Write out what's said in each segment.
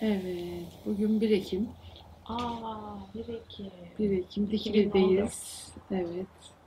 Evet, bugün 1 Ekim. Aa, 1 Ekim. 1 Ekim 2014. Dikili'deyiz. Evet.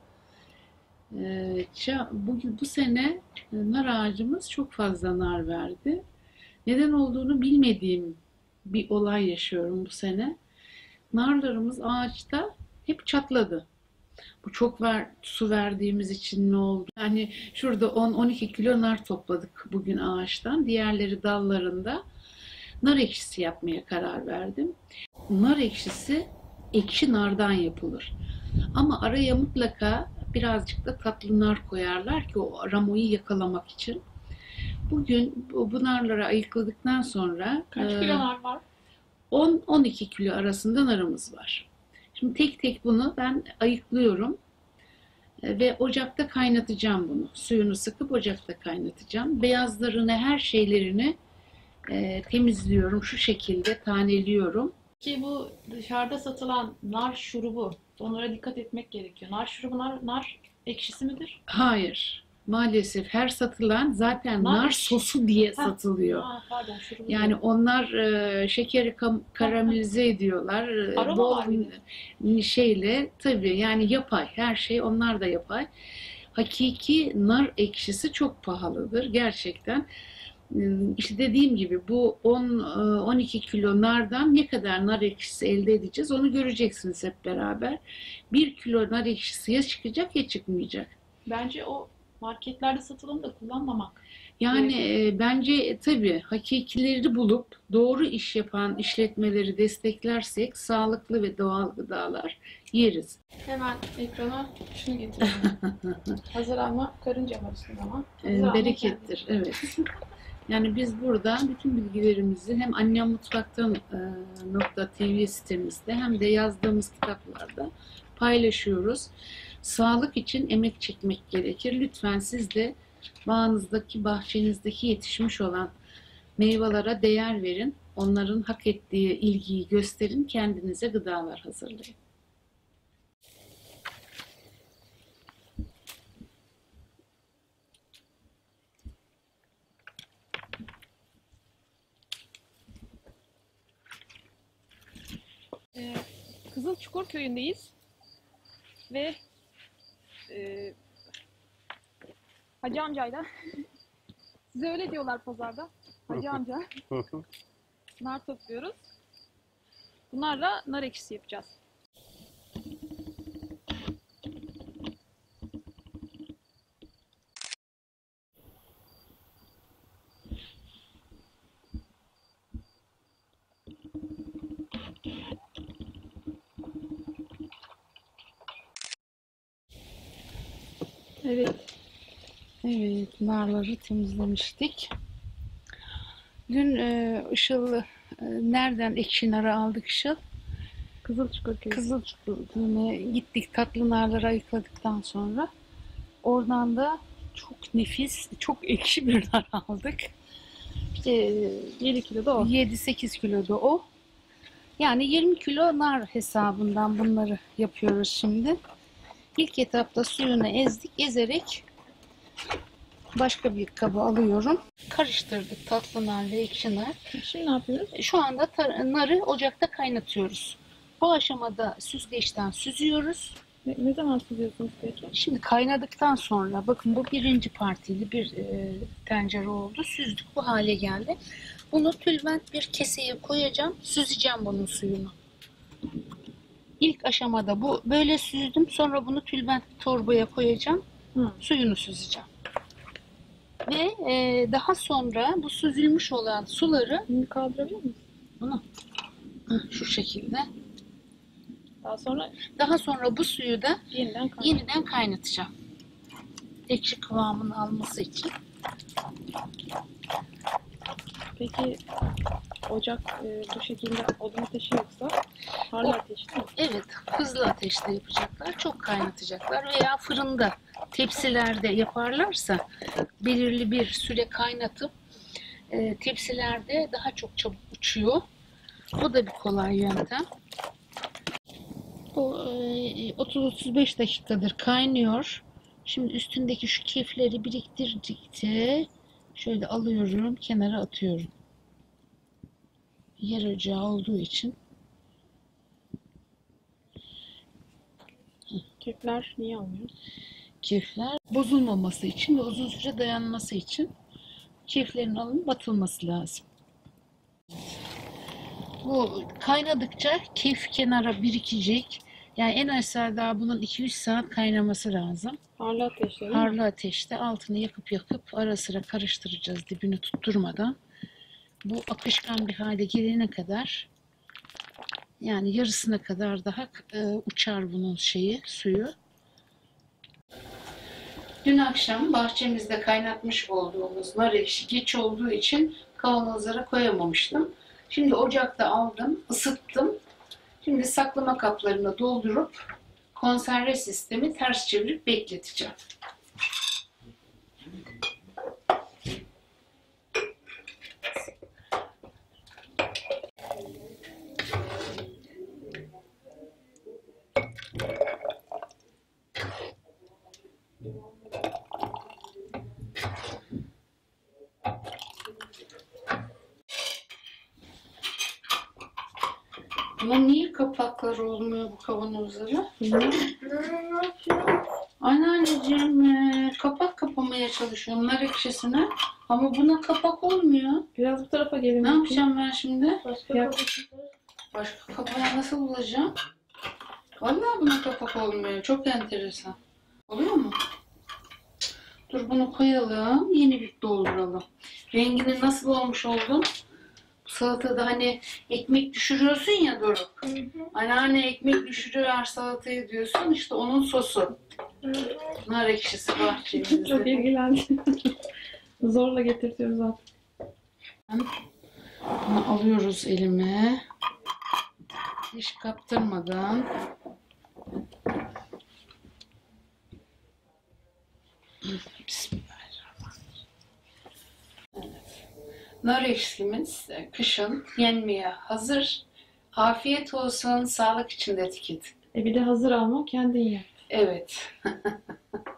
Bugün bu sene nar ağacımız çok fazla nar verdi. Neden olduğunu bilmediğim bir olay yaşıyorum bu sene. Narlarımız ağaçta hep çatladı. Bu çok su verdiğimiz için ne oldu? Yani şurada 10-12 kilo nar topladık bugün ağaçtan. Diğerleri dallarında. Nar ekşisi yapmaya karar verdim. Nar ekşisi ekşi nardan yapılır. Ama araya mutlaka birazcık da tatlı nar koyarlar ki o aromayı yakalamak için. Bugün bu narları ayıkladıktan sonra Kaç kilo nar var? 10-12 kilo arasında narımız var. Şimdi tek tek bunu ben ayıklıyorum ve ocakta kaynatacağım bunu. Suyunu sıkıp ocakta kaynatacağım. Beyazlarını, her şeylerini temizliyorum. Şu şekilde taneliyorum. Ki bu dışarıda satılan nar şurubu, onlara dikkat etmek gerekiyor. Nar şurubu, nar ekşisi midir? Hayır. Maalesef her satılan zaten Nar nar ekşi. sosu diye Ha, satılıyor. pardon, şurubu Yani diyorum. onlar şekeri karamelize ediyorlar. Aroma Bol var bir de. şeyle tabii, yani yapay. Her şey onlar da yapay. Hakiki nar ekşisi çok pahalıdır gerçekten. İşte dediğim gibi bu 10-12 kilo nardan ne kadar nar ekşisi elde edeceğiz onu göreceksiniz hep beraber. 1 kilo nar ekşisi ya çıkacak ya çıkmayacak. Bence o marketlerde satılanı da kullanmamak Yani gerekiyor. bence tabii hakikileri bulup doğru iş yapan işletmeleri desteklersek sağlıklı ve doğal gıdalar yeriz. Hemen ekrana şunu getireyim. Hazır alma, karınca var üstünde ama. Hazır alma Berekettir, evet. Yani biz burada bütün bilgilerimizi hem Annem Mutfak'tan .tv sitemizde hem de yazdığımız kitaplarda paylaşıyoruz. Sağlık için emek çekmek gerekir. Lütfen siz de bağınızdaki, bahçenizdeki yetişmiş olan meyvelere değer verin. Onların hak ettiği ilgiyi gösterin. Kendinize gıdalar hazırlayın. Kızılçukur köyündeyiz ve e, Hacı amcayla size öyle diyorlar pazarda. Hacı amca nar topluyoruz. Bunlarla nar ekşisi yapacağız. Evet. Evet, narları temizlemiştik. Dün Işıl nereden ekşi narı aldık Işıl? Kızılçukur köyü. Kızılçukur köyüne gittik, tatlı narları ayıkladıktan sonra. Oradan da çok nefis, çok ekşi bir nar aldık. İşte 7 kilo da o. 7-8 kilo da o. Yani 20 kilo nar hesabından bunları yapıyoruz şimdi. İlk etapta suyunu ezdik, ezerek başka bir kaba alıyorum. Karıştırdık tatlı nar ve ekşi nar. Şimdi ne yapıyoruz? Şu anda narı ocakta kaynatıyoruz. Bu aşamada süzgeçten süzüyoruz. Ne zaman süzüyorsunuz peki? Şimdi kaynadıktan sonra bakın bu birinci partili bir tencere oldu. Süzdük, bu hale geldi. Bunu tülbent bir keseye koyacağım. Süzeceğim bunun suyunu. İlk aşamada bu böyle süzdüm. Sonra bunu tülbent torbaya koyacağım. Suyunu süzeceğim. Ve daha sonra bu süzülmüş olan suları Kaldırabilir miyiz? bunu şu şekilde. Daha sonra bu suyu da yeniden kaynatacağım. Ekşi kıvamını alması için. Peki ocak bu şekilde odun ateşi yoksa harlı ateşte mi? Evet, hızlı ateşte yapacaklar. Çok kaynatacaklar veya fırında, tepsilerde yaparlarsa belirli bir süre kaynatıp tepsilerde daha çok çabuk uçuyor. O da bir kolay yöntem. Bu 30-35 dakikadır kaynıyor. Şimdi üstündeki şu kefleri biriktirdikçe şöyle alıyorum, kenara atıyorum. yer ocağı olduğu için Kefler niye almıyor? kefler bozulmaması için ve uzun süre dayanması için keflerin alınıp batılması lazım. Bu kaynadıkça kef kenara birikecek. Yani en aşağı daha bunun 2-3 saat kaynaması lazım. Harlı ateşte değil mi? Harlı ateşte altını yakıp ara sıra karıştıracağız dibini tutturmadan. Bu akışkan bir hale gelene kadar, yani yarısına kadar daha uçar bunun suyu. Dün akşam bahçemizde kaynatmış olduğumuz nar ekşi geç olduğu için kavanozlara koyamamıştım. Şimdi ocakta aldım, ısıttım. Şimdi saklama kaplarına doldurup konserve sistemi ters çevirip bekleteceğim. Ama niye kapakları olmuyor bu kavanozların? Anneanneciğim kapak kapamaya çalışıyorum nar ekşisine ama buna kapak olmuyor. Biraz bu tarafa gelin. Ne yapacağım ben şimdi? Yap. Başka kapağı nasıl bulacağım? Vallahi buna kapak olmuyor. Çok enteresan. Oluyor mu? Dur bunu koyalım. Yeni bir dolduralım. Renginin nasıl olmuş oldum? Salatada hani ekmek düşürüyorsun ya Doruk. Anneanne ekmek düşürüyor salatayı diyorsun. İşte onun sosu. Nar ekşisi bahçemizde. Çok ilgilendim. Zorla getirtiyoruz artık. Bunu alıyoruz elime. Hiç kaptırmadan. Bismillahirrahmanirrahim. Evet. Nar ekşimiz kışın yenmeye hazır. Afiyet olsun, sağlık içinde tüket. Bir de hazır alma kendin yap. Evet.